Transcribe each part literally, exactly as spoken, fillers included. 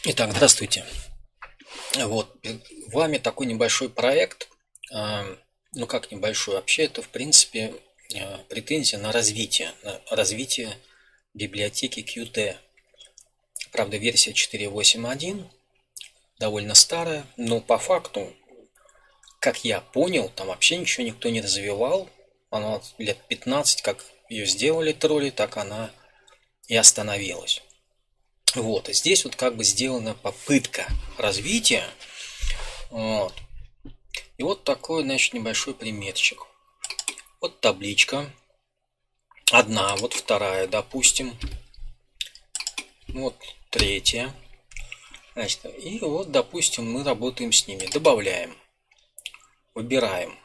Итак, здравствуйте. Вот, перед вами такой небольшой проект. а, Ну, как небольшой, вообще это, в принципе, а, претензия на развитие, на развитие библиотеки Qt. Правда, версия четыре точка восемь точка один, довольно старая, но по факту, как я понял, там вообще ничего никто не развивал. Она лет пятнадцать, как ее сделали тролли, так она и остановилась. Вот, и здесь вот как бы сделана попытка развития. Вот. И вот такой, значит, небольшой примерчик. Вот табличка. Одна, вот вторая, допустим. Вот третья. Значит, и вот, допустим, мы работаем с ними. Добавляем. Выбираем.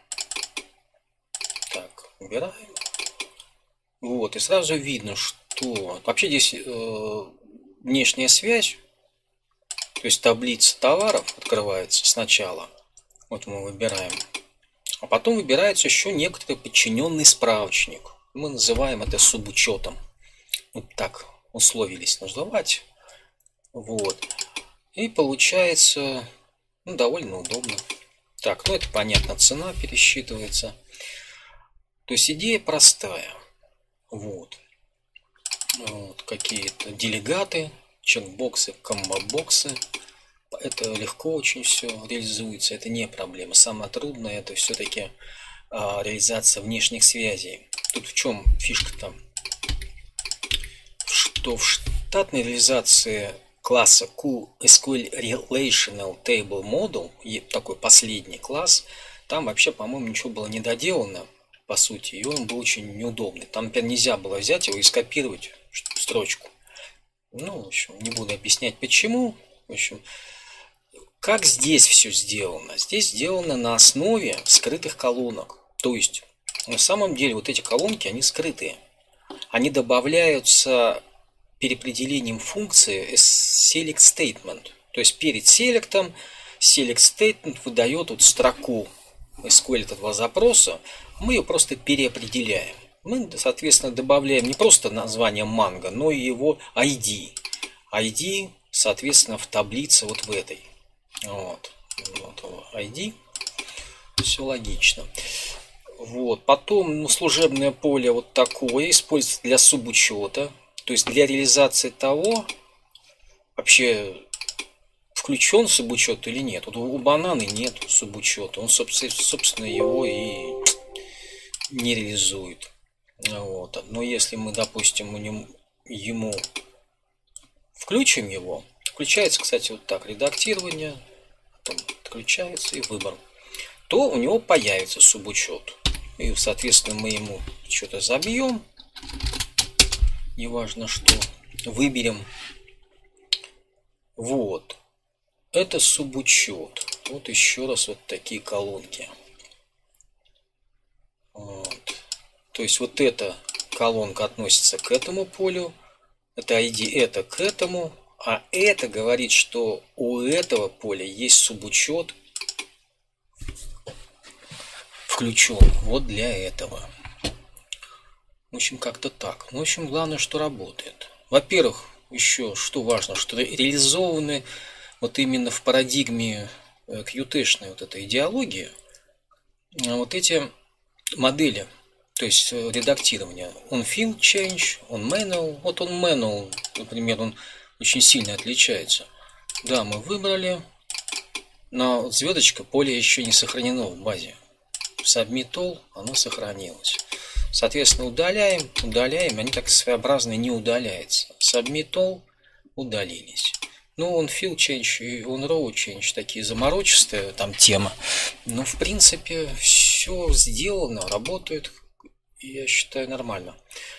Так, выбираем. Вот, и сразу видно, что вообще здесь э, внешняя связь. То есть таблица товаров открывается сначала. Вот мы выбираем. А потом выбирается еще некоторый подчиненный справочник. Мы называем это субучетом. Вот так условились называть. Вот. И получается, ну, довольно удобно. Так, ну это понятно, цена пересчитывается. То есть идея простая. Вот. Вот какие-то делегаты, чекбоксы, комбо-боксы. Это легко очень все реализуется, это не проблема. Самое трудное это все-таки а, реализация внешних связей. Тут в чем фишка-то? Что в штатной реализации класса Q эс кью эль Relational Table Model, такой последний класс, там вообще, по-моему, ничего было не доделано, по сути, и он был очень неудобный. Там, например, нельзя было взять его и скопировать строчку. Ну, в общем, не буду объяснять почему. В общем, как здесь все сделано? Здесь сделано на основе скрытых колонок. То есть, на самом деле, вот эти колонки, они скрытые. Они добавляются переопределением функции select statement. То есть перед селектом select statement выдает вот строку эс кью эль этого запроса. Мы ее просто переопределяем. Мы, соответственно, добавляем не просто название манго, но и его ай ди. ай ди, соответственно, в таблице вот в этой. Вот, вот ай ди. Все логично. Вот. Потом ну, служебное поле вот такое используется для субучета. То есть для реализации того, вообще включен субучет или нет. Вот у бананы нет субучета. Он, собственно, его и не реализует. Вот. Но если мы, допустим, ему включим его, включается, кстати, вот так, редактирование, потом отключается и выбор, то у него появится субучет. И, соответственно, мы ему что-то забьем, неважно что, выберем. Вот. Это субучет. Вот еще раз вот такие колонки. Вот. То есть вот эта колонка относится к этому полю, это ай ди, это к этому, а это говорит, что у этого поля есть субучет включен вот для этого. В общем, как-то так. В общем, главное, что работает. Во-первых, еще что важно, что реализованы вот именно в парадигме Qt-шной вот этой идеологии вот эти модели, то есть редактирование. On field change, on manual. Вот on manual, например, он очень сильно отличается. Да, мы выбрали, но звездочка поле еще не сохранено в базе. Submit all, оно сохранилось. Соответственно, удаляем, удаляем, они так своеобразно не удаляются. Submit all, удалились. Ну, он field change и on row change такие заморочистые там тема. Но, в принципе, все сделано, работает, я считаю, нормально.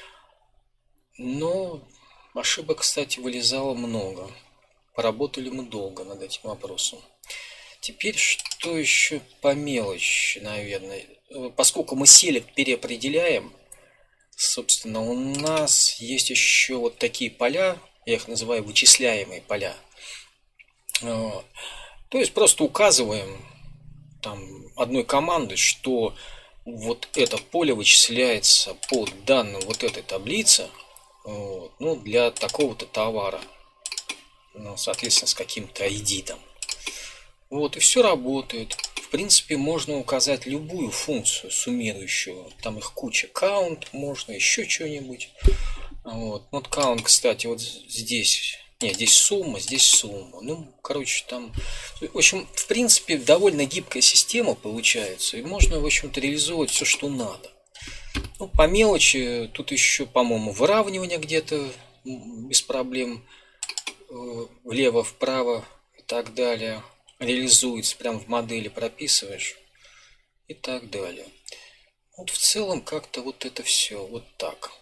Но ошибок, кстати, вылезало много. Поработали мы долго над этим вопросом. Теперь что еще по мелочи, наверное. Поскольку мы селект переопределяем, собственно, у нас есть еще вот такие поля, я их называю вычисляемые поля. То есть просто указываем там одной командой, что вот это поле вычисляется по данным вот этой таблицы, вот, ну, для такого-то товара. ну, соответственно, с каким-то ай ди там. Вот, и все работает. В принципе, можно указать любую функцию суммирующую. Там их куча. Count можно, еще что-нибудь. Вот. Вот count, кстати, вот здесь. Нет, здесь сумма, здесь сумма. Ну, короче, там... В общем, в принципе, довольно гибкая система получается. И можно, в общем-то, реализовывать все, что надо. Ну, по мелочи, тут еще, по-моему, выравнивание где-то без проблем. Влево, вправо и так далее. Реализуется, прям в модели прописываешь и так далее. Вот в целом как-то вот это все вот так.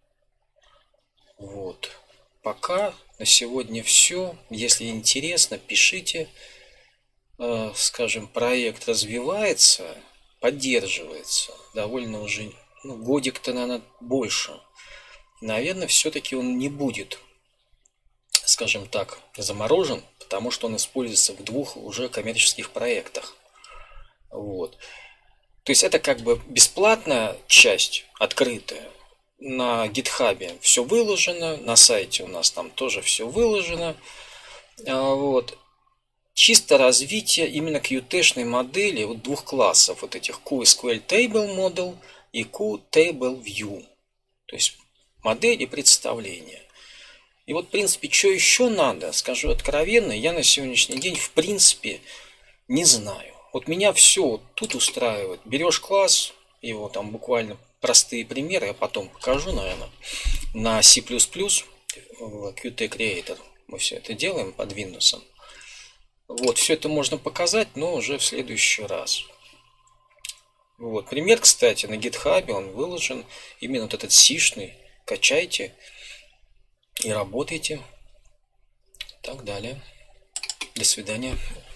Вот. Пока на сегодня все. Если интересно, пишите. Э, скажем, проект развивается, поддерживается. Довольно уже, ну, годик-то, наверное, больше. Наверное, все-таки он не будет, скажем так, заморожен, потому что он используется в двух уже коммерческих проектах. Вот. То есть это как бы бесплатная часть, открытая. На гитхабе все выложено, на сайте у нас там тоже все выложено. Вот. Чисто развитие именно кью-тэшной модели вот двух классов, вот этих QSQL Table Model и QTable View. То есть модель и представление. И вот, в принципе, что еще надо, скажу откровенно, я на сегодняшний день, в принципе, не знаю. Вот меня все тут устраивает. Берешь класс, его там буквально простые примеры, я потом покажу, наверное, на C++, кью ти Creator. Мы все это делаем под Windows. Вот, все это можно показать, но уже в следующий раз. Вот, пример, кстати, на GitHub он выложен, именно вот этот сишный. Качайте и работайте. Так далее. До свидания.